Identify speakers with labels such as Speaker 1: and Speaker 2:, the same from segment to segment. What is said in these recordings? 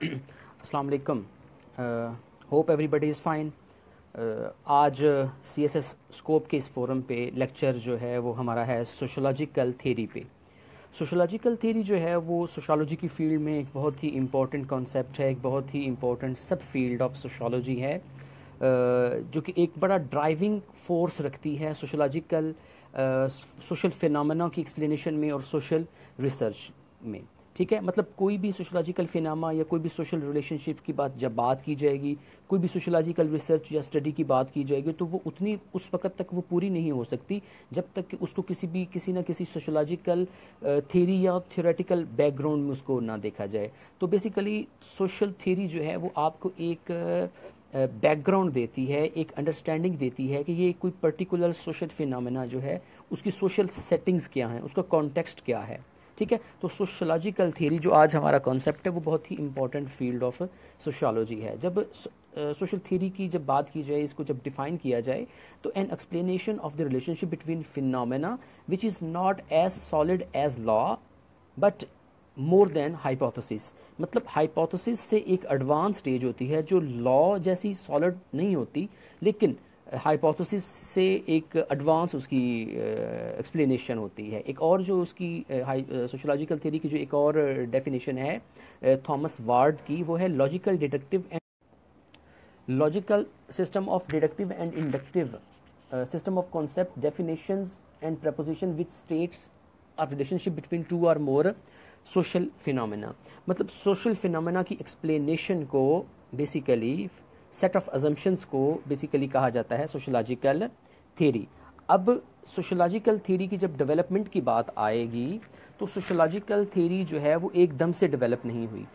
Speaker 1: अस्सलाम वालेकुम। Hope everybody is fine. आज CSS स्कोप के इस फोरम पे लेक्चर जो है वो हमारा है सोशोलॉजिकल थ्योरी पे। सोशोलॉजिकल थ्योरी जो है वो सोशोलॉजी की फील्ड में एक बहुत ही इम्पोर्टेंट कॉन्सेप्ट है, एक बहुत ही important sub field of sociology है, जो कि एक बड़ा ड्राइविंग फोर्स रखती है सोशोलॉजिकल सोशल फिनोमेना की एक्सप्लेनेशन में और सोशल रिसर्च में। ठीक है, मतलब कोई भी सोशोलॉजिकल फिनामा या कोई भी सोशल रिलेशनशिप की जब बात की जाएगी, कोई भी सोशोलॉजिकल रिसर्च या स्टडी की बात की जाएगी, तो वो उतनी उस वक्त तक वो पूरी नहीं हो सकती जब तक कि उसको किसी ना किसी सोशोलॉजिकल थ्योरी या थ्योरेटिकल बैकग्राउंड में उसको ना देखा जाए। तो बेसिकली सोशल थ्योरी जो है वो आपको एक बैकग्राउंड देती है, एक अंडरस्टैंडिंग देती है कि ये कोई पर्टिकुलर सोशल फिनोमेना जो है उसकी सोशल सेटिंग्स क्या हैं, उसका कॉन्टेक्स्ट क्या है। ठीक है, तो सोशोलॉजिकल थ्योरी जो आज हमारा कॉन्सेप्ट है वो बहुत ही इंपॉर्टेंट फील्ड ऑफ सोशोलॉजी है। जब सोशल थ्योरी की जब बात की जाए, इसको जब डिफाइन किया जाए, तो an explanation of the relationship between phenomena which is not as solid as law but more than hypothesis. मतलब हाइपोथेसिस से एक एडवांस स्टेज होती है जो लॉ जैसी सॉलिड नहीं होती, लेकिन हाइपोथेसिस से एक एडवांस उसकी एक्सप्लेनेशन होती है। एक और जो उसकी सोशोलॉजिकल थ्योरी की जो एक और डेफिनेशन है थॉमस वार्ड की, वो है logical deductive and logical system of deductive and inductive system of concept definitions and preposition which states a relationship between two or more social phenomena। मतलब social phenomena की explanation को basically set of assumptions को basically कहा जाता है sociological theory। अब sociological theory की जब development की बात आएगी तो sociological theory जो है वो एकदम से develop नहीं हुई।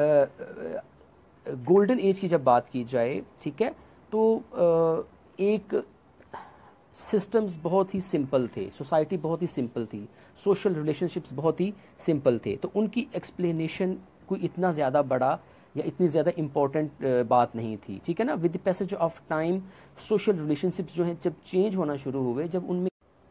Speaker 1: गोल्डन एज की जब बात की जाए, ठीक है, तो एक सिस्टम्स बहुत ही सिंपल थे, सोसाइटी बहुत ही सिंपल थी, सोशल रिलेशनशिप्स बहुत ही सिंपल थे, तो उनकी एक्सप्लेनेशन कोई इतना ज़्यादा बड़ा या इतनी ज़्यादा इम्पोर्टेंट बात नहीं थी। ठीक है ना, with the passage of time social relationships जो हैं जब चेंज होना शुरू हुए, जब उनमें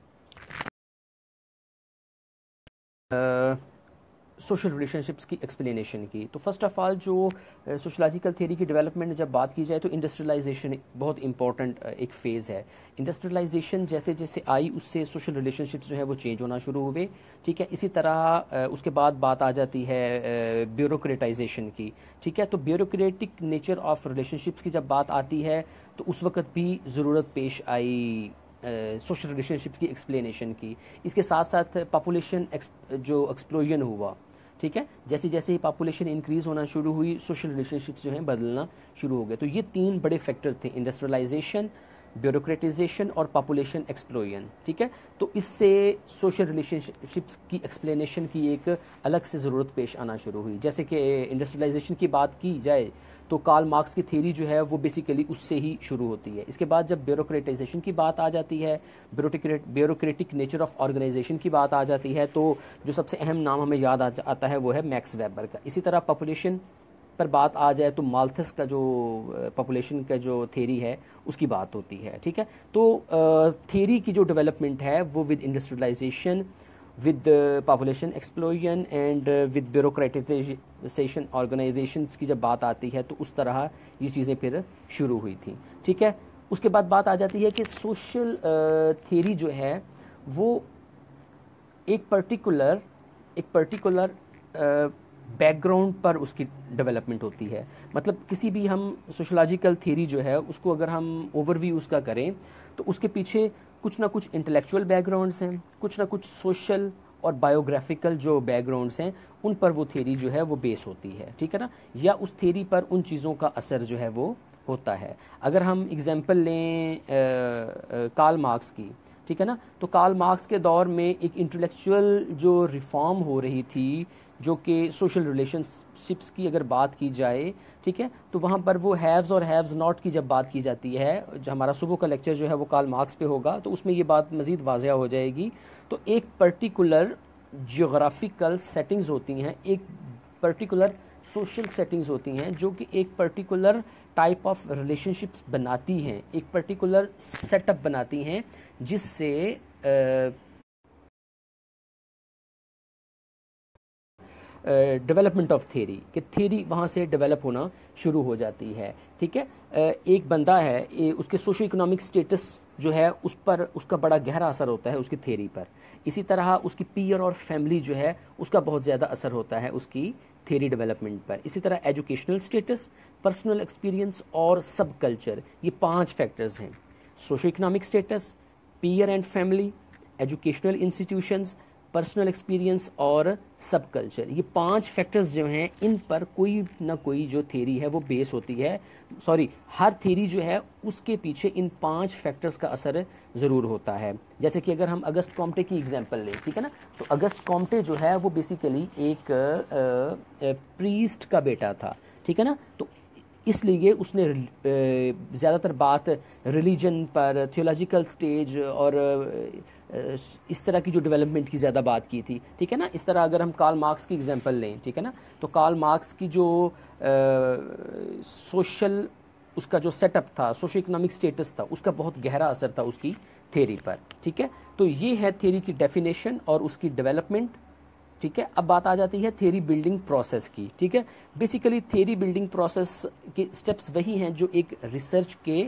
Speaker 1: सोशल रिलेशनशिप्स की एक्सप्लेनेशन की, तो फर्स्ट ऑफ ऑल जो सोशलॉजिकल थ्योरी की डेवलपमेंट जब बात की जाए तो इंडस्ट्रियलाइजेशन बहुत इंपॉर्टेंट एक फ़ेज़ है। इंडस्ट्रियलाइजेशन जैसे जैसे आई उससे सोशल रिलेशनशिप्स जो है वो चेंज होना शुरू हुए। ठीक है, इसी तरह उसके बाद बात आ जाती है ब्यूरोक्रेटाइजेशन की। ठीक है, तो ब्यूरोक्रेटिक नेचर ऑफ रिलेशनशिप्स की जब बात आती है तो उस वक्त भी ज़रूरत पेश आई सोशल रिलेशनशिप्स की एक्सप्लेनेशन की। इसके साथ साथ पॉपुलेशन जो एक्सप्लोजन हुआ, ठीक है, जैसे जैसे ही पॉपुलेशन इंक्रीज़ होना शुरू हुई, सोशल रिलेशनशिप्स जो हैं बदलना शुरू हो गए। तो ये तीन बड़े फैक्टर थे, इंडस्ट्रियलाइजेशन, ब्यूरोक्रेटाइजेशन और पॉपुलेशन एक्सप्लोजन। ठीक है, तो इससे सोशल रिलेशनशिप्स की एक्सप्लेनेशन की एक अलग से ज़रूरत पेश आना शुरू हुई। जैसे कि इंडस्ट्रियलाइजेशन की बात की जाए तो कार्ल मार्क्स की थ्योरी जो है वो बेसिकली उससे ही शुरू होती है। इसके बाद जब ब्यूरोक्रेटाइजेशन की बात आ जाती है, ब्यूरोक्रेटिक नेचर ऑफ ऑर्गेनाइजेशन की बात आ जाती है, तो जो सबसे अहम नाम हमें याद आता है वो है मैक्स वेबर का। इसी तरह पॉपुलेशन पर बात आ जाए तो माल्थस का जो पॉपुलेशन का जो थ्योरी है उसकी बात होती है। ठीक है, तो थ्योरी की जो डेवलपमेंट है वो with industrialization, with population explosion and with bureaucratization organizations की जब बात आती है तो उस तरह ये चीज़ें फिर शुरू हुई थी। ठीक है, उसके बाद बात आ जाती है कि सोशल थ्योरी जो है वो एक पर्टिकुलर बैकग्राउंड पर उसकी डेवलपमेंट होती है। मतलब किसी भी हम सोशोलॉजिकल थ्योरी जो है उसको अगर हम ओवरव्यू उसका करें तो उसके पीछे कुछ ना कुछ इंटेलेक्चुअल बैकग्राउंड्स हैं, कुछ ना कुछ सोशल और बायोग्राफिकल जो बैकग्राउंड्स हैं उन पर वो थ्योरी जो है वो बेस होती है। ठीक है ना, या उस थ्योरी पर उन चीज़ों का असर जो है वो होता है। अगर हम एग्जांपल लें कार्ल मार्क्स की, ठीक है ना, तो कार्ल मार्क्स के दौर में एक इंटेलेक्चुअल जो रिफॉर्म हो रही थी जो कि सोशल रिलेशनशिप्स की अगर बात की जाए, ठीक है, तो वहाँ पर वो हैव्स और हैव्स नॉट की जब बात की जाती है, जो हमारा सुबह का लेक्चर जो है वो कार्ल मार्क्स पे होगा तो उसमें ये बात मज़ीद वाज़िया हो जाएगी। तो एक पर्टिकुलर जियोग्राफिकल सेटिंग्स होती हैं, एक पर्टिकुलर सोशल सेटिंग्स होती हैं जो कि एक पर्टिकुलर टाइप ऑफ रिलेशनशिप्स बनाती हैं, एक पर्टिकुलर सेटअप बनाती हैं जिससे डेवलपमेंट ऑफ थ्योरी, कि थ्योरी वहाँ से डेवलप होना शुरू हो जाती है। ठीक है, एक बंदा है, उसके सोशो इकोनॉमिक स्टेटस जो है उस पर उसका बड़ा गहरा असर होता है उसकी थ्योरी पर। इसी तरह उसकी पीयर और फैमिली जो है उसका बहुत ज़्यादा असर होता है उसकी थ्योरी डेवलपमेंट पर। इसी तरह एजुकेशनल स्टेटस, पर्सनल एक्सपीरियंस और सब कल्चर, ये 5 फैक्टर्स हैं। Socio economic status, peer and family, educational institutions, personal experience और सब कल्चर, ये 5 फैक्टर्स जो हैं इन पर कोई ना कोई जो थ्योरी है वो बेस होती है। हर थ्योरी जो है उसके पीछे इन 5 फैक्टर्स का असर ज़रूर होता है। जैसे कि अगर हम अगस्त कॉम्टे की एग्जांपल लें, ठीक है ना, तो अगस्त कॉम्टे जो है वो बेसिकली एक प्रीस्ट का बेटा था। ठीक है ना, तो इसलिए उसने ज़्यादातर बात रिलीजन पर, थियोलॉजिकल स्टेज और इस तरह की जो डेवलपमेंट की ज़्यादा बात की थी। ठीक है ना, इस तरह अगर हम कार्ल मार्क्स की एग्जांपल लें, ठीक है ना, तो कार्ल मार्क्स की जो सोशल उसका जो सेटअप था, सोशो इकोनॉमिक स्टेटस था, उसका बहुत गहरा असर था उसकी थ्योरी पर। ठीक है, तो ये है थ्योरी की डेफिनेशन और उसकी डेवलपमेंट। ठीक है, अब बात आ जाती है थ्योरी बिल्डिंग प्रोसेस की। ठीक है, बेसिकली थ्योरी बिल्डिंग प्रोसेस के स्टेप्स वही हैं जो एक रिसर्च के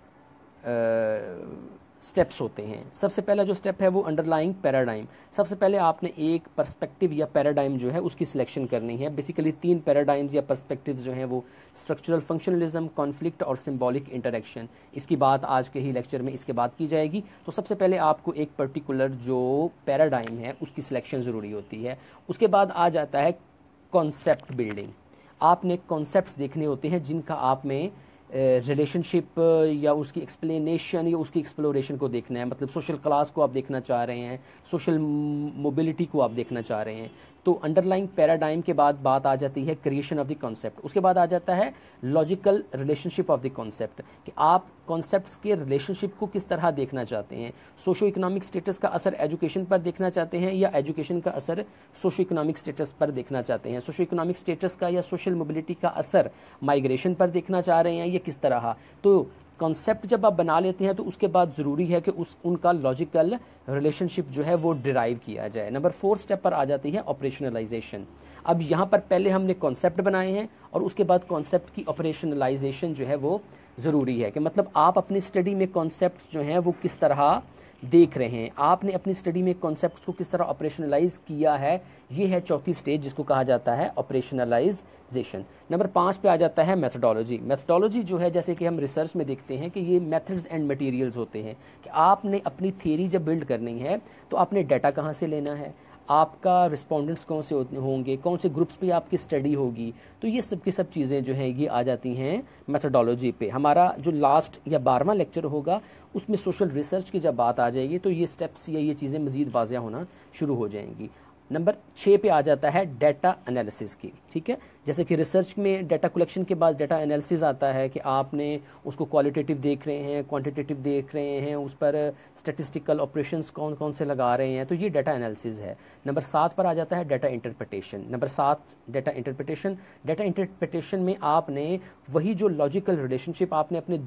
Speaker 1: स्टेप्स होते हैं। सबसे पहला जो स्टेप है वो अंडरलाइंग पैराडाइम। सबसे पहले आपने एक पर्सपेक्टिव या पैराडाइम जो है उसकी सिलेक्शन करनी है। बेसिकली 3 पैराडाइम्स या पर्सपेक्टिव्स जो हैं वो स्ट्रक्चरल फंक्शनलिज्म, कॉन्फ्लिक्ट और सिंबॉलिक इंटरेक्शन। इसकी बात आज के ही लेक्चर में इसके बाद की जाएगी। तो सबसे पहले आपको एक पर्टिकुलर जो पैराडाइम है उसकी सिलेक्शन ज़रूरी होती है। उसके बाद आ जाता है कॉन्सेप्ट बिल्डिंग। आपने कॉन्सेप्ट्स देखने होते हैं जिनका आप में रिलेशनशिप या उसकी एक्सप्लेनेशन या उसकी एक्सप्लोरेशन को देखना है। मतलब सोशल क्लास को आप देखना चाह रहे हैं, सोशल मोबिलिटी को आप देखना चाह रहे हैं। तो अंडरलाइंग पैराडाइम के बाद बात आ जाती है क्रिएशन ऑफ द कॉन्सेप्ट। उसके बाद आ जाता है logical relationship of the concept, कि आप कॉन्सेप्ट्स के रिलेशनशिप को किस तरह देखना चाहते हैं। सोशो इकोनॉमिक स्टेटस का असर एजुकेशन पर देखना चाहते हैं या एजुकेशन का असर सोशो इकोनॉमिक स्टेटस पर देखना चाहते हैं। सोशो इकोनॉमिक स्टेटस का या सोशल मोबिलिटी का असर माइग्रेशन पर देखना चाह रहे हैं या किस तरह। तो कॉन्सेप्ट जब आप बना लेते हैं तो उसके बाद ज़रूरी है कि उनका लॉजिकल रिलेशनशिप जो है वो डिराइव किया जाए। नंबर 4 स्टेप पर आ जाती है ऑपरेशनलाइजेशन। अब यहाँ पर पहले हमने कॉन्सेप्ट बनाए हैं और उसके बाद कॉन्सेप्ट की ऑपरेशनलाइजेशन जो है वो ज़रूरी है, कि मतलब आप अपनी स्टडी में कॉन्सेप्ट जो हैं वो किस तरह देख रहे हैं, आपने अपनी स्टडी में कॉन्सेप्ट्स को किस तरह ऑपरेशनलाइज किया है। ये है चौथी स्टेज जिसको कहा जाता है ऑपरेशनलाइजेशन। नंबर 5 पे आ जाता है मेथोडोलॉजी। मेथोडोलॉजी जो है, जैसे कि हम रिसर्च में देखते हैं कि ये मेथड्स एंड मटेरियल्स होते हैं, कि आपने अपनी थ्योरी जब बिल्ड करनी है तो आपने डाटा कहाँ से लेना है, आपका रिस्पोंडेंट्स कौन से होंगे, कौन से ग्रुप्स पे आपकी स्टडी होगी। तो ये सब की सब चीज़ें जो हैं ये आ जाती हैं मेथोडोलॉजी पे। हमारा जो लास्ट या 12वां लेक्चर होगा उसमें सोशल रिसर्च की जब बात आ जाएगी तो ये स्टेप्स या ये चीज़ें मज़ीद वाज़िया होना शुरू हो जाएंगी। नंबर 6 पे आ जाता है डाटा एनालिसिस की। ठीक है, जैसे कि रिसर्च में डाटा कलेक्शन के बाद डाटा एनालिसिस आता है, कि आपने उसको क्वालिटेटिव देख रहे हैं, क्वांटिटेटिव देख रहे हैं, उस पर स्टैटिस्टिकल ऑपरेशंस कौन कौन से लगा रहे हैं, तो ये डाटा एनालिसिस है। नंबर 7 पर आ जाता है data interpretation. Number 7 data interpretation. Data interpretation में आपने वही जो लॉजिकल रिलेशनशिप आपने अपने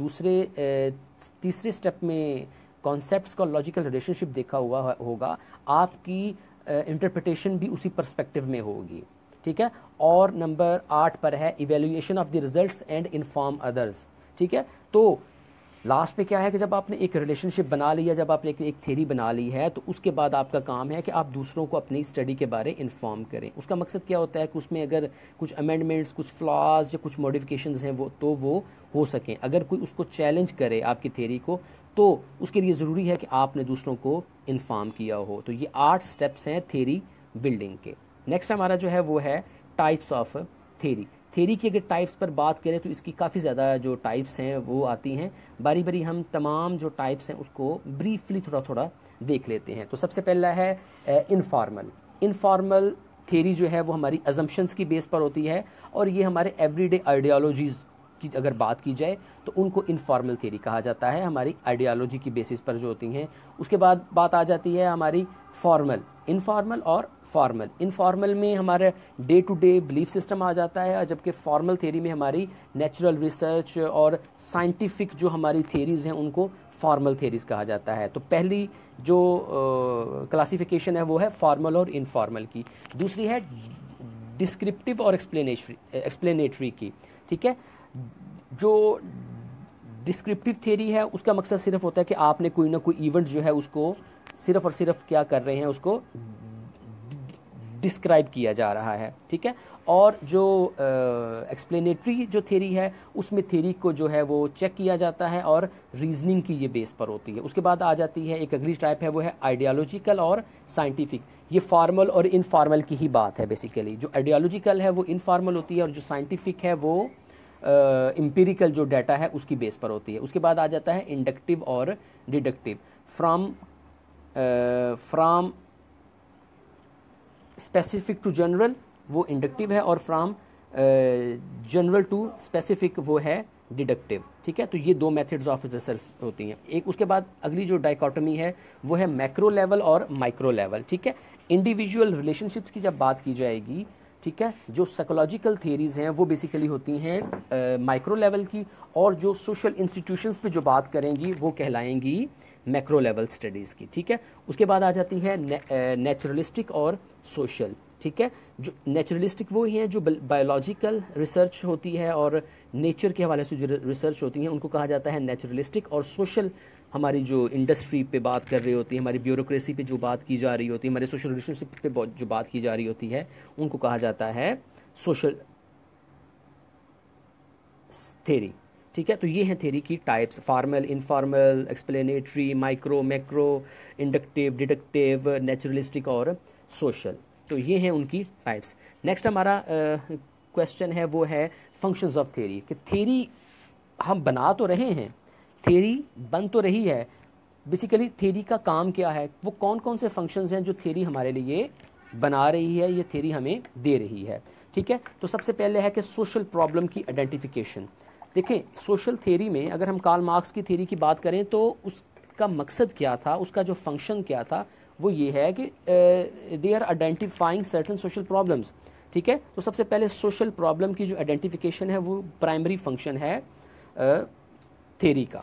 Speaker 1: तीसरे स्टेप में कॉन्सेप्ट्स का लॉजिकल रिलेशनशिप देखा हुआ होगा, आपकी इंटरप्रिटेशन भी उसी पर्सपेक्टिव में होगी। ठीक है, और नंबर 8 पर है evaluation of the results and inform others. ठीक है, तो लास्ट पे क्या है कि जब आपने एक रिलेशनशिप बना लिया, जब आपने एक थ्योरी बना ली है, तो उसके बाद आपका काम है कि आप दूसरों को अपनी स्टडी के बारे इन्फॉर्म करें। उसका मकसद क्या होता है कि उसमें अगर कुछ अमेंडमेंट्स, कुछ फ्लॉज या कुछ मॉडिफिकेशंस हैं वो हो सकें। अगर कोई उसको चैलेंज करे आपकी थ्योरी को, तो उसके लिए ज़रूरी है कि आपने दूसरों को इन्फॉर्म किया हो। तो ये 8 स्टेप्स हैं थ्योरी बिल्डिंग के। नेक्स्ट हमारा जो है वो है टाइप्स ऑफ थ्योरी। थ्योरी की अगर टाइप्स पर बात करें तो इसकी काफ़ी ज़्यादा जो टाइप्स हैं वो आती हैं। बारी बारी हम तमाम जो टाइप्स हैं उसको ब्रीफली थोड़ा थोड़ा देख लेते हैं। तो सबसे पहला है इनफॉर्मल। इनफॉर्मल थ्योरी जो है वो हमारी अजम्पशंस की बेस पर होती है, और ये हमारे एवरीडे आइडियोलॉजीज़ की अगर बात की जाए तो उनको इनफॉर्मल थ्योरी कहा जाता है, हमारी आइडियोलॉजी की बेसिस पर जो होती हैं। उसके बाद बात आ जाती है हमारी फॉर्मल, इनफॉर्मल और फॉर्मल। इनफॉर्मल में हमारे day to day belief system आ जाता है, जबकि फॉर्मल थ्योरी में हमारी नेचुरल रिसर्च और साइंटिफिक जो हमारी थ्योरीज हैं उनको फॉर्मल थ्योरीज कहा जाता है। तो पहली जो क्लासिफिकेशन है वो है फॉर्मल और इनफॉर्मल की। दूसरी है डिस्क्रिप्टिव और एक्सप्लेनेटरी की, ठीक है। जो डिस्क्रिप्टिव थ्योरी है उसका मकसद सिर्फ होता है कि आपने कोई ना कोई इवेंट जो है उसको सिर्फ और सिर्फ क्या कर रहे हैं, उसको डिस्क्राइब किया जा रहा है, ठीक है। और जो एक्सप्लेनेटरी जो थ्योरी है उसमें थ्योरी को जो है वो चेक किया जाता है और रीजनिंग की ये बेस पर होती है। उसके बाद आ जाती है एक अगली टाइप है, वो है आइडियोलॉजिकल और साइंटिफिक। ये फॉर्मल और इनफॉर्मल की ही बात है बेसिकली। जो आइडियोलॉजिकल है वो इनफॉर्मल होती है और जो साइंटिफिक है वो एम्पिरिकल जो डाटा है उसकी बेस पर होती है। उसके बाद आ जाता है इंडक्टिव और deductive. From specific to general वो इंडक्टिव है, और फ्रॉम जनरल टू स्पेसिफिक वो है डिडक्टिव, ठीक है। तो ये दो मेथड्स ऑफ रिसर्च होती हैं। एक उसके बाद अगली जो डाइकोटमी है वो है मैक्रो लेवल और माइक्रो लेवल, ठीक है। इंडिविजुअल रिलेशनशिप्स की जब बात की जाएगी, ठीक है, जो साइकोलॉजिकल थियरीज हैं वो बेसिकली होती हैं माइक्रो लेवल की, और जो सोशल इंस्टीट्यूशंस पे जो बात करेंगी वो कहलाएंगी मैक्रो लेवल स्टडीज़ की, ठीक है। उसके बाद आ जाती है नेचुरलिस्टिक और सोशल, ठीक है। जो नेचुरलिस्टिक वो ही हैं जो बायोलॉजिकल रिसर्च होती है और नेचर के हवाले से जो रिसर्च होती हैं उनको कहा जाता है नेचुरलिस्टिक। और सोशल हमारी जो इंडस्ट्री पे बात कर रही होती है, हमारी ब्यूरोक्रेसी पे जो बात की जा रही होती है, हमारे सोशल रिलेशनशिप पे जो बात की जा रही होती है, उनको कहा जाता है सोशल थ्योरी, ठीक है। तो ये हैं थ्योरी की types, formal, informal, explanatory, micro, macro, inductive, deductive, naturalistic और सोशल। तो ये हैं उनकी टाइप्स। नेक्स्ट हमारा क्वेश्चन है वो है फंक्शंस ऑफ थ्योरी, कि थ्योरी हम बना तो रहे हैं, थ्योरी बन तो रही है, बेसिकली थ्योरी का काम क्या है, वो कौन कौन से फंक्शंस हैं जो थ्योरी हमारे लिए बना रही है, ये थ्योरी हमें दे रही है, ठीक है। तो सबसे पहले है कि सोशल प्रॉब्लम की आइडेंटिफिकेशन। देखें, सोशल थ्योरी में अगर हम कार्ल मार्क्स की थ्योरी की बात करें तो उसका मकसद क्या था, उसका जो फंक्शन क्या था, वो ये है कि they are identifying certain social problems, ठीक है। तो सबसे पहले सोशल प्रॉब्लम की जो आइडेंटिफिकेशन है वो प्राइमरी फंक्शन है थ्योरी का।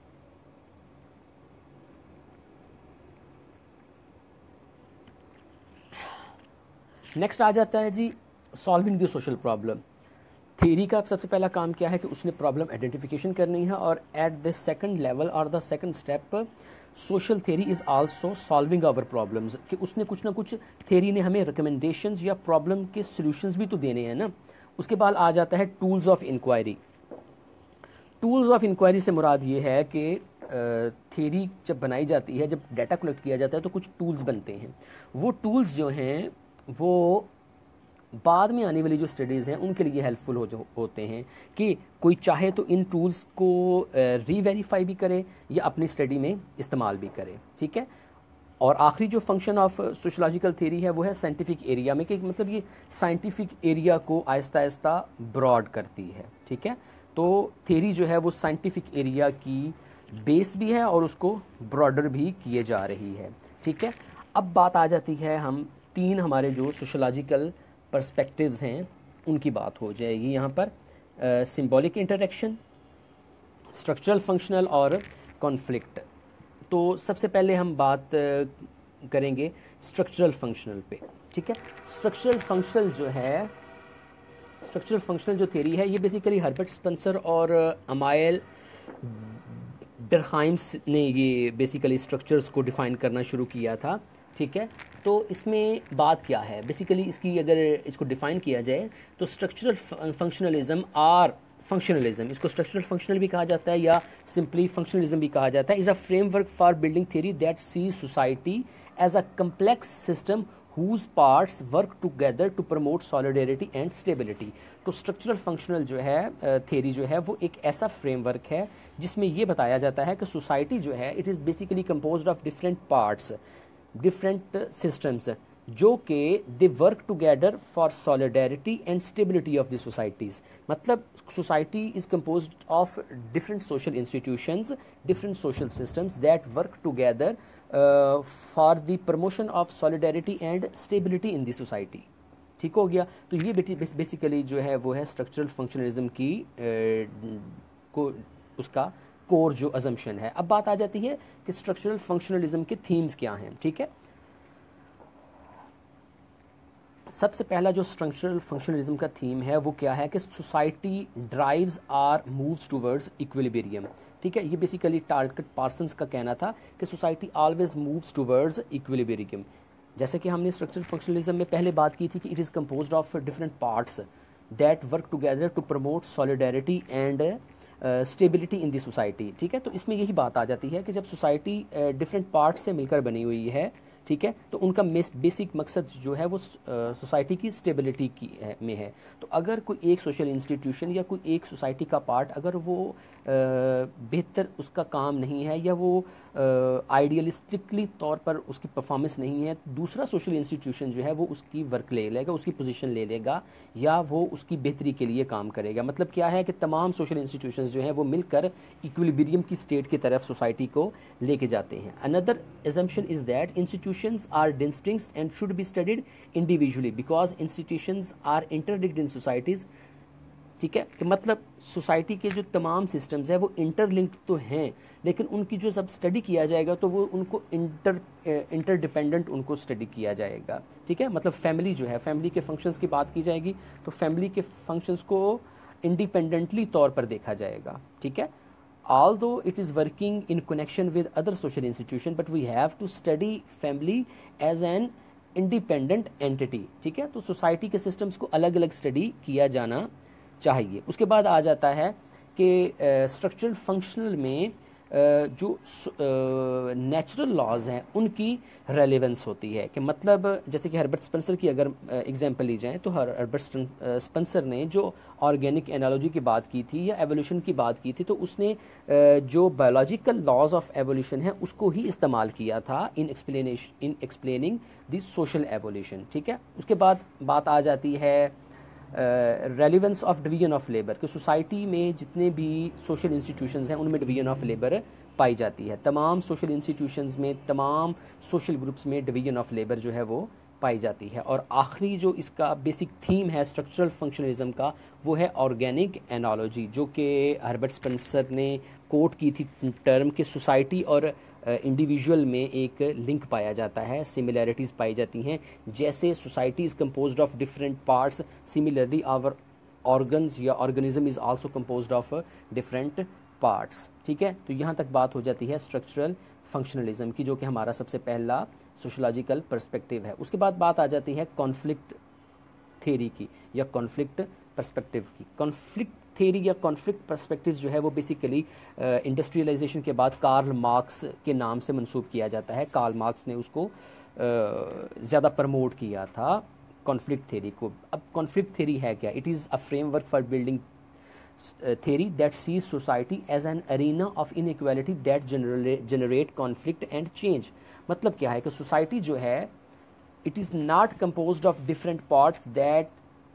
Speaker 1: नेक्स्ट आ जाता है जी solving the social problem. Theory का सबसे पहला काम क्या है कि उसने प्रॉब्लम आइडेंटिफिकेशन करनी है, और एट द सेकंड लेवल और the second step social theory is also solving our problems, कि उसने कुछ ना कुछ, थ्योरी ने हमें रिकमेंडेशंस या प्रॉब्लम के सॉल्यूशंस भी तो देने हैं ना। उसके बाद आ जाता है tools of inquiry. Tools of inquiry से मुराद ये है कि थ्योरी जब बनाई जाती है, जब डाटा कलेक्ट किया जाता है तो कुछ टूल्स बनते हैं। वो टूल्स जो हैं वो बाद में आने वाली जो स्टडीज़ हैं उनके लिए हेल्पफुल होते हैं, कि कोई चाहे तो इन टूल्स को रीवेरीफाई भी करे या अपनी स्टडी में इस्तेमाल भी करे, ठीक है। और आखिरी जो फंक्शन ऑफ सोशलॉजिकल थ्योरी है वो है साइंटिफिक एरिया में, कि मतलब ये साइंटिफिक एरिया को आहिस्ता आहिस्ता ब्रॉड करती है, ठीक है। तो थ्योरी जो है वो साइंटिफिक एरिया की बेस भी है और उसको ब्रॉडर भी किए जा रही है, ठीक है। अब बात आ जाती है, हम तीन हमारे जो सोशलॉजिकल पर्सपेक्टिव्स हैं उनकी बात हो जाएगी यहाँ पर, सिंबॉलिक इंटरेक्शन, स्ट्रक्चरल फंक्शनल और कॉन्फ्लिक्ट। तो सबसे पहले हम बात करेंगे स्ट्रक्चरल फंक्शनल पे, ठीक है। स्ट्रक्चरल फंक्शनल जो थ्योरी है ये बेसिकली हर्बर्ट स्पेंसर और अमायल डरखाइम्स ने ये बेसिकली स्ट्रक्चर्स को डिफ़ाइन करना शुरू किया था, ठीक है। तो इसमें बात क्या है बेसिकली, इसकी अगर इसको डिफ़ाइन किया जाए तो स्ट्रक्चरल फंक्शनलिज्म और फंक्शनलिज्म, इसको स्ट्रक्चरल फंक्शनल भी कहा जाता है या सिंपली फंक्शनलिज्म भी कहा जाता है, is a framework for building theory that see society as a complex system whose parts work together to promote solidarity and stability। तो स्ट्रक्चरल फंक्शनल जो है थ्योरी जो है वो एक ऐसा फ्रेमवर्क है जिसमें ये बताया जाता है कि सोसाइटी जो है it is basically composed of different parts, different systems, जो कि they work together for solidarity and stability of the societies. मतलब society is composed of different social institutions, different social systems that work together for the promotion of solidarity and stability in the society, ठीक हो गया। तो ये basically जो है वो है स्ट्रक्चरल फंक्शनलिज्म की को उसका कोर जो अजम्पशन है। अब बात आ जाती है कि स्ट्रक्चरल फंक्शनलिज्म के थीम्स क्या हैं, ठीक है। सबसे पहला जो स्ट्रक्चरल फंक्शनलिज्म का थीम है वो क्या है कि society drives or moves towards equilibrium. ठीक है, ये बेसिकली टार्गेट पार्सन्स का कहना था कि society always moves towards equilibrium. जैसे कि हमने स्ट्रक्चरल फंक्शनलिज्म में पहले बात की थी कि it is composed of different parts that work together to promote solidarity and stability in the society. ठीक है, तो इसमें यही बात आ जाती है कि जब सोसाइटी डिफरेंट पार्ट्स से मिलकर बनी हुई है, ठीक है, तो उनका बेसिक मकसद जो है वो सोसाइटी की स्टेबिलिटी की में है। तो अगर कोई एक सोशल इंस्टीट्यूशन या कोई एक सोसाइटी का पार्ट अगर वो बेहतर उसका काम नहीं है या वो आइडियलिस्टिकली तौर पर उसकी परफॉर्मेंस नहीं है, दूसरा सोशल इंस्टीट्यूशन जो है वो उसकी वर्क ले लेगा, उसकी पोजीशन ले लेगा या वो उसकी बेहतरी के लिए काम करेगा। मतलब क्या है कि तमाम सोशल इंस्टीट्यूशंस जो हैं वो मिलकर इक्विलिब्रियम की स्टेट की तरफ सोसाइटी को लेके जाते हैं। Another assumption is that institutions are distinct and should be studied individually because institutions are interlinked in societies। ठीक है, कि मतलब सोसाइटी के जो तमाम सिस्टम्स है वो इंटरलिंक्ड तो हैं, लेकिन उनकी जो जब स्टडी किया जाएगा तो वो उनको इंटरडिपेंडेंट उनको स्टडी किया जाएगा। ठीक है, मतलब फैमिली जो है, फैमिली के फंक्शंस की बात की जाएगी तो फैमिली के फंक्शंस को इंडिपेंडेंटली तौर पर देखा जाएगा। ठीक है, although it is working in connection with other social institution but we have to study family as an independent entity। ठीक है, तो सोसाइटी के सिस्टम्स को अलग अलग स्टडी किया जाना चाहिए। उसके बाद आ जाता है कि स्ट्रक्चरल फंक्शनल में जो नेचुरल लॉज हैं उनकी रेलेवेंस होती है। कि मतलब जैसे कि हर्बर्ट स्पेंसर की अगर एग्जांपल ली जाए तो हर्बर्ट स्पेंसर ने जो ऑर्गेनिक एनालॉजी की बात की थी या एवोल्यूशन की बात की थी तो उसने जो बायोलॉजिकल लॉज ऑफ एवोल्यूशन है उसको ही इस्तेमाल किया था in explaining the social evolution. ठीक है, उसके बाद बात आ जाती है relevance of division of labour कि सोसाइटी में जितने भी सोशल इंस्टीट्यूशंस हैं उनमें डिवीजन ऑफ लेबर पाई जाती है। तमाम सोशल इंस्टीट्यूशंस में, तमाम सोशल ग्रुप्स में डिवीजन ऑफ लेबर जो है वो पाई जाती है। और आखिरी जो इसका बेसिक थीम है स्ट्रक्चरल फंक्शनलिज्म का वो है ऑर्गेनिक एनालॉजी, जो कि हर्बर्ट स्पेंसर ने कोट की थी टर्म के सोसाइटी और इंडिविजुअल में एक लिंक पाया जाता है, सिमिलैरिटीज़ पाई जाती हैं। जैसे society is composed of different parts, similarly our organs या organism is also composed of different parts. ठीक है, तो यहाँ तक बात हो जाती है स्ट्रक्चरल फंक्शनलिज्म की, जो कि हमारा सबसे पहला सोशलॉजिकल पर्सपेक्टिव है। उसके बाद बात आ जाती है कॉन्फ्लिक्ट थ्योरी की या कॉन्फ्लिक्ट पर्सपेक्टिव की। कॉन्फ्लिक्ट थ्योरी या कॉन्फ्लिक्ट पर्सपेक्टिव जो है वो बेसिकली इंडस्ट्रियलाइजेशन के बाद कार्ल मार्क्स के नाम से मंसूब किया जाता है। कार्ल मार्क्स ने उसको ज़्यादा प्रमोट किया था कॉन्फ्लिक्ट थ्योरी को। अब कॉन्फ्लिक्ट थ्योरी है क्या? It is a framework for building theory that sees society as an arena of inequality that generate conflict and change। मतलब क्या है कि सोसाइटी जो है it is not composed of different parts that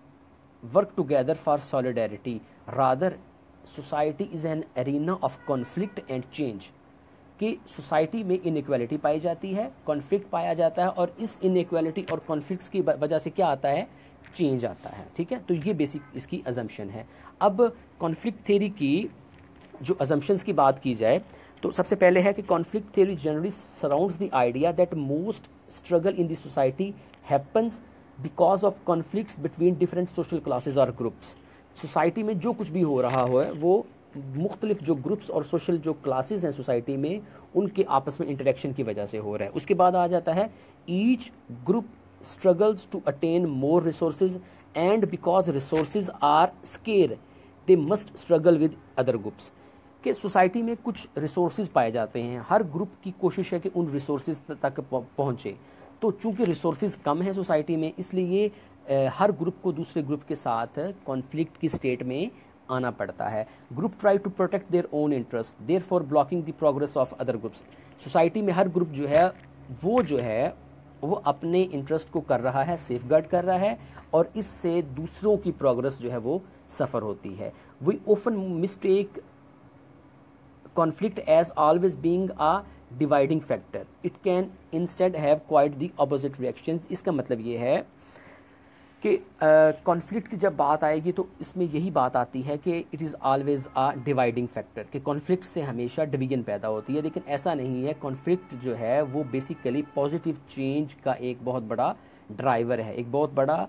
Speaker 1: work together for solidarity, rather society is an arena of conflict and change। कि society में inequality पाई जाती है, कॉन्फ्लिक्ट पाया जाता है और इस इनइक्वालिटी और कॉन्फ्लिक्ट्स की वजह से क्या आता है? चेंज आता है। ठीक है, तो ये बेसिक इसकी अजम्पशन है। अब कॉन्फ्लिक्ट थ्योरी की जो अजम्पशंस की बात की जाए तो सबसे पहले है कि conflict theory generally surrounds the idea that most struggle in the society happens because of conflicts between different social classes और ग्रुप्स। सोसाइटी में जो कुछ भी हो रहा हो वो मुख्तलिफ जो ग्रुप्स और सोशल जो क्लासेस हैं सोसाइटी में उनके आपस में इंटरेक्शन की वजह से हो रहा है। उसके बाद आ जाता है each group struggles to attain more resources and because resources are scarce they must struggle with other groups। कि सोसाइटी में कुछ रिसोर्सेज पाए जाते हैं, हर ग्रुप की कोशिश है कि उन रिसोर्सेज तक पहुँचे। तो चूंकि रिसोर्सेज कम है सोसाइटी में इसलिए हर ग्रुप को दूसरे ग्रुप के साथ कॉन्फ्लिक्ट की स्टेट में आना पड़ता है। Group try to protect their own interest there for blocking the progress of other groups. Society में हर ग्रुप जो है वो अपने इंटरेस्ट को कर रहा है, सेफगार्ड कर रहा है और इससे दूसरों की प्रोग्रेस जो है वो सफ़र होती है। We often mistake conflict as always being a dividing factor, it can instead have quite the opposite reactions. इसका मतलब ये है कि कॉन्फ्लिक्ट की जब बात आएगी तो इसमें यही बात आती है कि it is always a dividing factor, कि कॉन्फ्लिक्ट से हमेशा डिवीजन पैदा होती है। लेकिन ऐसा नहीं है, कॉन्फ्लिक्ट जो है वो बेसिकली पॉजिटिव चेंज का एक बहुत बड़ा ड्राइवर है, एक बहुत बड़ा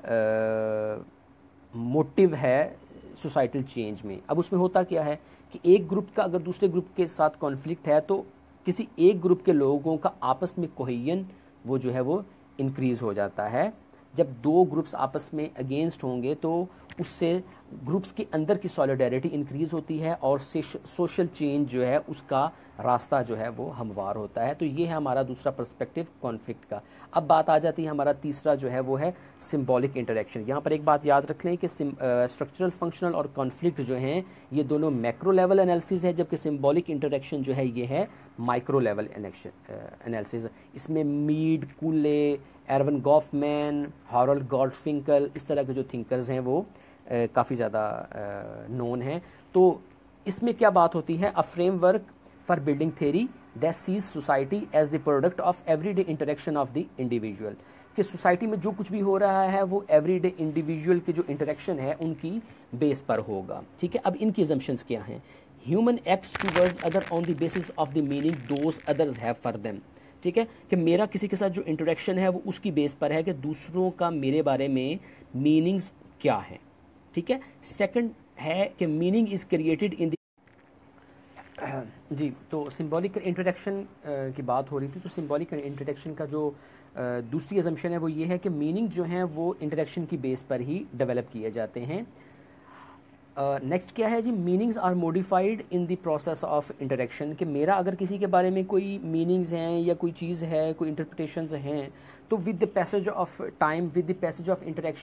Speaker 1: मोटिव है सोसाइटल चेंज में। अब उसमें होता क्या है कि एक ग्रुप का अगर दूसरे ग्रुप के साथ कॉन्फ्लिक्ट है तो किसी एक ग्रुप के लोगों का आपस में कोहेजन वो जो है वो इंक्रीज़ हो जाता है। जब दो ग्रुप्स आपस में अगेंस्ट होंगे तो उससे ग्रुप्स के अंदर की सॉलिडारिटी इंक्रीज़ होती है और सोशल चेंज जो है उसका रास्ता जो है वो हमवार होता है। तो ये है हमारा दूसरा पर्सपेक्टिव कॉन्फ्लिक्ट का। अब बात आ जाती है हमारा तीसरा जो है वो है सिंबॉलिक इंटरेक्शन। यहाँ पर एक बात याद रख लें कि स्ट्रक्चरल, फंक्शनल और कॉन्फ्लिक्ट जो हैं ये दोनों मैक्रो लेवल एनालिसिस है, जबकि सिंबॉलिक इंटरेक्शन जो है ये है माइक्रो लेवल एनालिसिस। इसमें Mead, Cooley, Erving Goffman, Harold Garfinkel, इस तरह के जो थिंकर्स हैं वो काफ़ी ज़्यादा नोन हैं। तो इसमें क्या बात होती है, a framework for building theory that sees society as the product of everyday interaction of the individual, कि सोसाइटी में जो कुछ भी हो रहा है वो एवरीडे इंडिविजुअल की जो इंटरेक्शन है उनकी बेस पर होगा। ठीक है, अब इनकी assumptions क्या हैं? Human acts towards other on the basis of the meaning those others have for them. ठीक है, कि मेरा किसी के साथ जो इंटरेक्शन है वो उसकी बेस पर है कि दूसरों का मेरे बारे में मीनिंग्स क्या है। ठीक है, सेकंड है कि मीनिंग इज क्रिएटेड इन जी। तो सिंबॉलिक इंट्रोडक्शन की बात हो रही थी। तो सिंबॉलिक इंट्रोडक्शन का जो दूसरी असम्पशन है वो ये है कि मीनिंग जो है वो इंटरेक्शन की बेस पर ही डेवलप किए जाते हैं। नेक्स्ट क्या है जी, meanings are modified in the process of interaction, कि मेरा अगर किसी के बारे में कोई मीनिंग्स हैं या कोई चीज़ है, कोई इंटरप्रिटेशंस हैं, तो with the passage of time, with the passage of interaction,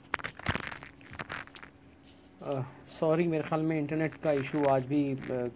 Speaker 1: sorry मेरे ख्याल में इंटरनेट का इशू आज भी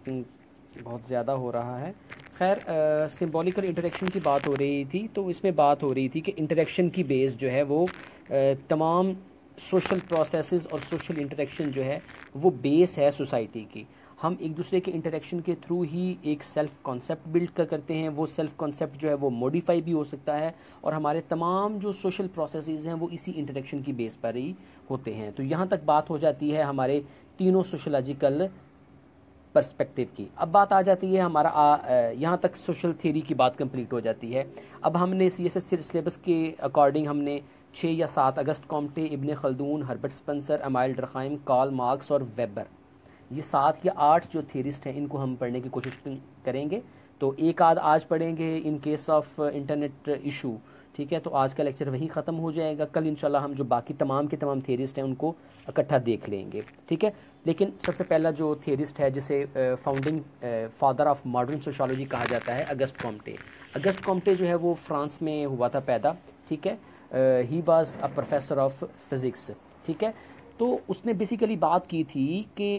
Speaker 1: बहुत ज़्यादा हो रहा है। खैर, सिंबॉलिकल इंटरेक्शन की बात हो रही थी, तो इसमें बात हो रही थी कि इंटरेक्शन की बेस जो है वो तमाम सोशल प्रोसेसेस और सोशल इंटरेक्शन जो है वो बेस है सोसाइटी की। हम एक दूसरे के इंटरेक्शन के थ्रू ही एक सेल्फ कॉन्सेप्ट बिल्ड करते हैं। वो सेल्फ कॉन्सेप्ट जो है वो मॉडिफाई भी हो सकता है और हमारे तमाम जो सोशल प्रोसेसेस हैं वो इसी इंटरेक्शन की बेस पर ही होते हैं। तो यहाँ तक बात हो जाती है हमारे तीनों सोशलॉजिकल पर्सपेक्टिव की। अब बात आ जाती है हमारा यहाँ तक सोशल थ्योरी की बात कंप्लीट हो जाती है। अब हमने CSS सिलेबस के अकॉर्डिंग हमने 6 या 7 August Comte, Ibn Khaldun, Herbert Spencer, Emile Durkheim, Karl Marx और वेबर, ये 7 या 8 जो थ्योरिस्ट हैं इनको हम पढ़ने की कोशिश करेंगे। तो एक आध आज पढ़ेंगे in case of internet issue. ठीक है, तो आज का लेक्चर वहीं ख़त्म हो जाएगा। कल इंशाल्लाह हम जो बाकी तमाम के तमाम थ्योरिस्ट हैं उनको इकट्ठा देख लेंगे। ठीक है, लेकिन सबसे पहला जो थ्योरिस्ट है जिसे founding father of modern sociology कहा जाता है, अगस्त कॉम्टे। अगस्त कॉम्टे जो है वो फ्रांस में हुआ था पैदा। ठीक है, he was a professor of physics. ठीक है, तो उसने बेसिकली बात की थी कि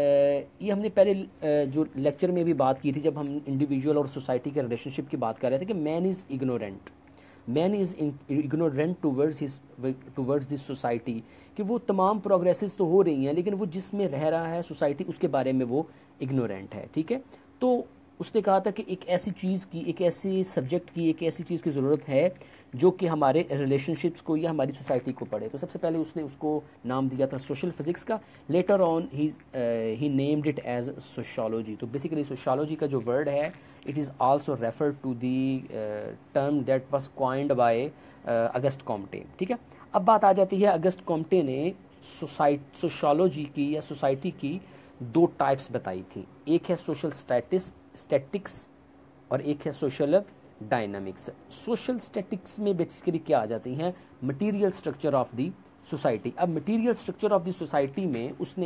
Speaker 1: ये हमने पहले जो लेक्चर में भी बात की थी जब हम इंडिविजुअल और सोसाइटी के रिलेशनशिप की बात कर रहे थे कि man is ignorant, man is ignorant towards this society, कि वो तमाम प्रोग्रेसेस तो हो रही हैं लेकिन वो जिसमें रह रहा है सोसाइटी उसके बारे में वो इग्नोरेंट है। ठीक है, तो उसने कहा था कि एक ऐसी चीज़ की, एक ऐसी सब्जेक्ट की, एक ऐसी चीज़ की ज़रूरत है जो कि हमारे रिलेशनशिप्स को या हमारी सोसाइटी को पढ़े। तो सबसे पहले उसने उसको नाम दिया था सोशल फिज़िक्स का। Later on he named it as sociology. तो बेसिकली सोशियोलॉजी का जो वर्ड है it is also refer to the term that was coined by August Comte. ठीक है, अब बात आ जाती है अगस्त कॉम्टे ने सोशियोलॉजी की या सोसाइटी की 2 टाइप्स बताई थी। एक है सोशल स्टैटिक्स और एक है सोशल डायनामिक्स। सोशल स्टैटिक्स में बेसिकली क्या आ जाती हैं, material structure of the society. अब material structure of the society में उसने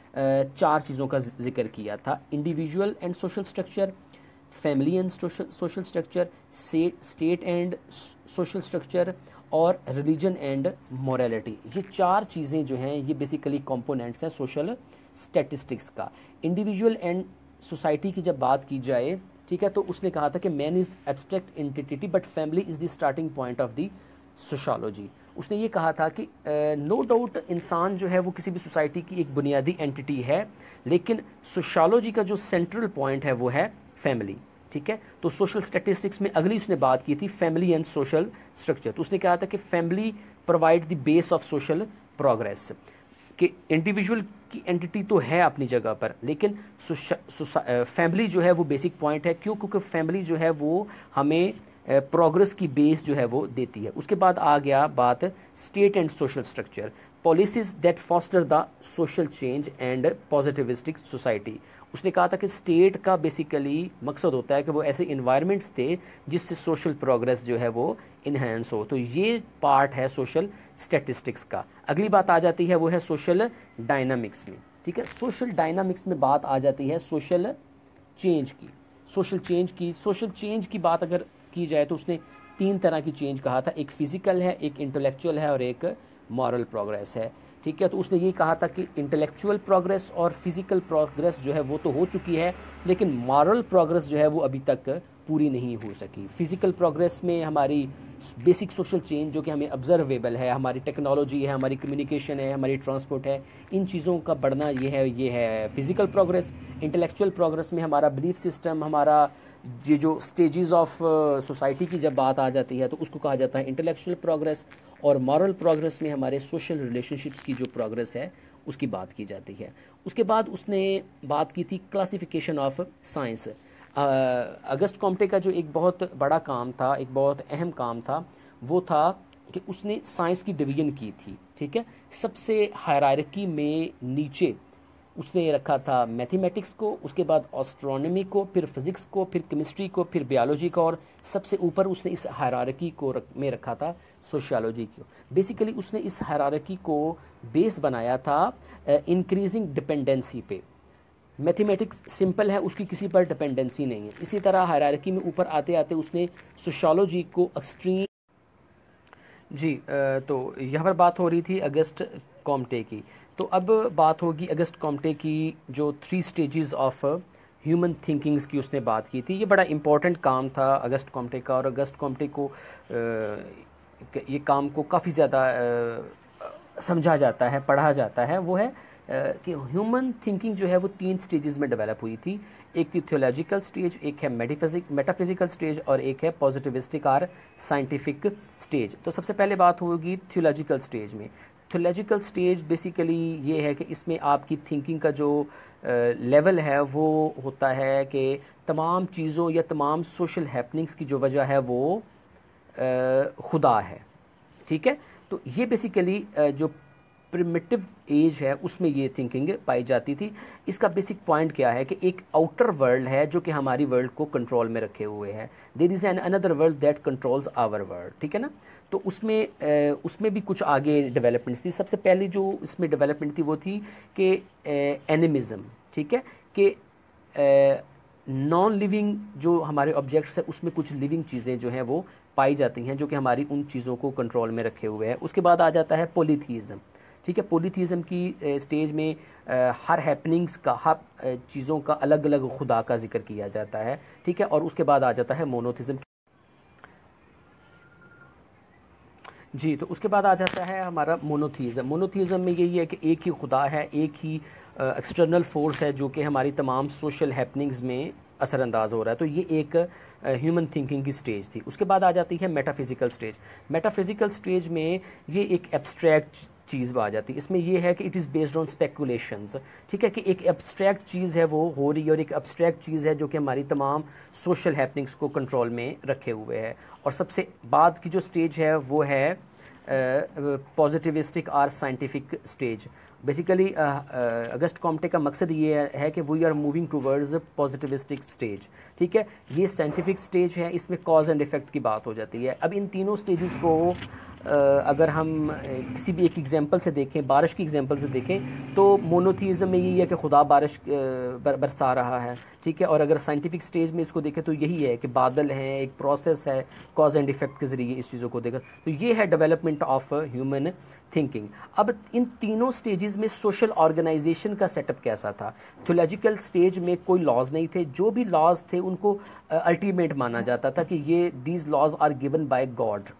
Speaker 1: 4 चीज़ों का जिक्र किया था, individual and social structure, family and social structure, state and social structure और रिलीजन एंड मोरालिटी। ये 4 चीज़ें जो हैं ये बेसिकली कंपोनेंट्स हैं सोशल स्टैटिस्टिक्स का। इंडिविजुअल एंड सोसाइटी की जब बात की जाए, ठीक है, तो उसने कहा था कि man is abstract entity but family is the starting point of the sociology. उसने ये कहा था कि नो डाउट इंसान जो है वो किसी भी सोसाइटी की एक बुनियादी एंटिटी है, लेकिन सोशियोलॉजी का जो सेंट्रल पॉइंट है वो है फैमिली। ठीक है, तो सोशल स्टैटिस्टिक्स में अगली उसने बात की थी फैमिली एंड सोशल स्ट्रक्चर। तो उसने कहा था कि family provide the base of social progress, कि इंडिविजुअल की एंटिटी तो है अपनी जगह पर लेकिन फैमिली जो है वो बेसिक पॉइंट है। क्यों? क्योंकि फैमिली जो है वो हमें प्रोग्रेस की बेस जो है वो देती है। उसके बाद आ गया बात state and social structure, policies that foster the social change and positivistic society. उसने कहा था कि स्टेट का बेसिकली मकसद होता है कि वो ऐसे इन्वायरमेंट्स थे जिससे सोशल प्रोग्रेस जो है वो इन्हेंस हो। तो ये पार्ट है सोशल स्टैटिस्टिक्स का। अगली बात आ जाती है वो है सोशल डायनामिक्स में, ठीक है। सोशल डायनामिक्स में बात आ जाती है सोशल चेंज की। सोशल चेंज की बात अगर की जाए तो उसने 3 तरह की चेंज कहा था, एक फिजिकल है, एक इंटेलेक्चुअल है और एक मॉरल प्रोग्रेस है, ठीक है। तो उसने ये कहा था कि इंटेलेक्चुअल प्रोग्रेस और फिजिकल प्रोग्रेस जो है वो तो हो चुकी है, लेकिन मॉरल प्रोग्रेस जो है वो अभी तक पूरी नहीं हो सकी। फिजिकल प्रोग्रेस में हमारी बेसिक सोशल चेंज जो कि हमें ऑब्जर्वेबल है, हमारी टेक्नोलॉजी है, हमारी कम्युनिकेशन है, हमारी ट्रांसपोर्ट है, इन चीज़ों का बढ़ना ये है फिजिकल प्रोग्रेस। इंटेलेक्चुअल प्रोग्रेस में हमारा बिलीफ सिस्टम, हमारा ये जो स्टेजेस ऑफ सोसाइटी की जब बात आ जाती है तो उसको कहा जाता है इंटेलेक्चुअल प्रोग्रेस। और मॉरल प्रोग्रेस में हमारे सोशल रिलेशनशिप्स की जो प्रोग्रेस है उसकी बात की जाती है। उसके बाद उसने बात की थी classification of science. August Comte का जो एक बहुत बड़ा काम था, एक बहुत अहम काम था, वो था कि उसने साइंस की डिवीजन की थी, ठीक है। सबसे हायरार्की में नीचे उसने रखा था मैथमेटिक्स को, उसके बाद एस्ट्रोनॉमी को, फिर फिजिक्स को, फिर केमिस्ट्री को, फिर बायोलॉजी को, और सबसे ऊपर उसने इस हायरार्की को में रखा था सोशियोलॉजी को। बेसिकली उसने इस हायरार्की को बेस बनाया था इंक्रीजिंग डिपेंडेंसी पे। मैथमेटिक्स सिंपल है, उसकी किसी पर डिपेंडेंसी नहीं है। इसी तरह हायरार्की में ऊपर आते आते उसने सोशियोलॉजी को एक्सट्रीम जी तो यहाँ पर बात हो रही थी अगस्ट कॉम्टे की। तो अब बात होगी अगस्ट कॉम्टे की जो 3 स्टेजेस ऑफ ह्यूमन थिंकिंग्स की उसने बात की थी। ये बड़ा इम्पॉर्टेंट काम था अगस्ट कॉम्टे का, और अगस्ट कॉम्टे को ये काम को काफ़ी ज़्यादा समझा जाता है, पढ़ा जाता है। वो है कि ह्यूमन थिंकिंग जो है वो 3 स्टेजेस में डेवलप हुई थी। एक थी थियोलॉजिकल स्टेज, एक है मेटाफिजिकल स्टेज, और एक है पॉजिटिविस्टिक और साइंटिफिक स्टेज। तो सबसे पहले बात होगी थियोलॉजिकल स्टेज में। थियोलॉजिकल स्टेज बेसिकली ये है कि इसमें आपकी थिंकिंग का जो लेवल है वो होता है कि तमाम चीज़ों या तमाम सोशल हैपनिंग्स की जो वजह है वो खुदा है, ठीक है। तो ये बेसिकली जो प्रिमिटिव एज है उसमें ये थिंकिंग पाई जाती थी। इसका बेसिक पॉइंट क्या है कि एक आउटर वर्ल्ड है जो कि हमारी वर्ल्ड को कंट्रोल में रखे हुए है। There is an another world that controls our world, ठीक है ना। तो उसमें भी कुछ आगे डेवलपमेंट्स थी। सबसे पहले जो इसमें डेवलपमेंट थी वो थी कि एनिमिज्म, ठीक है, कि नॉन लिविंग जो हमारे ऑब्जेक्ट्स है उसमें कुछ लिविंग चीज़ें जो हैं वो पाई जाती हैं जो कि हमारी उन चीज़ों को कंट्रोल में रखे हुए हैं। उसके बाद आ जाता है पॉलीथीज़म, ठीक है। पॉलीथीज़म की स्टेज में हर हैपनिंग्स का, हर चीज़ों का अलग अलग खुदा का जिक्र किया जाता है, ठीक है। और उसके बाद आ जाता है मोनोथिज़म जी। तो उसके बाद आ जाता है हमारा मोनोथीज़म। मोनोथीज़म में यही है कि एक ही खुदा है, एक ही एक्सटर्नल फोर्स है जो कि हमारी तमाम सोशल हैपनिंग्स में असरअंदाज हो रहा है। तो ये एक ह्यूमन थिंकिंग की स्टेज थी। उसके बाद आ जाती है मेटाफिजिकल स्टेज। मेटाफिजिकल स्टेज में ये एक एब्स्ट्रैक्ट चीज़ आ जाती है। इसमें ये है कि it is based on speculations, ठीक है, कि एक एब्स्ट्रैक्ट चीज़ है वो हो रही है, और एक एब्स्ट्रैक्ट चीज़ है जो कि हमारी तमाम सोशल हैपनिंग्स को कंट्रोल में रखे हुए है। और सबसे बाद की जो स्टेज है वो है पॉजिटिविस्टिक और scientific stage. Basically August Comte का मकसद ये है कि we are moving towards positivistic stage, ठीक है। ये साइंटिफिक स्टेज है, इसमें कॉज एंड इफेक्ट की बात हो जाती है। अब इन तीनों स्टेजेस को अगर हम किसी भी एक एग्जांपल से देखें, बारिश की एग्जांपल से देखें, तो मोनोथीज़म में यही है कि खुदा बारिश बरसा रहा है, ठीक है। और अगर साइंटिफिक स्टेज में इसको देखें तो यही है कि बादल हैं, एक प्रोसेस है, कॉज एंड इफेक्ट के ज़रिए इस चीज़ों को देखा। तो ये है डेवलपमेंट ऑफ ह्यूमन थिंकिंग। अब इन तीनों स्टेजेस में सोशल ऑर्गेनाइजेशन का सेटअप कैसा था? थियोलॉजिकल स्टेज में कोई लॉज नहीं थे, जो भी लॉज थे उनको अल्टीमेट माना जाता था कि ये these laws are given by God,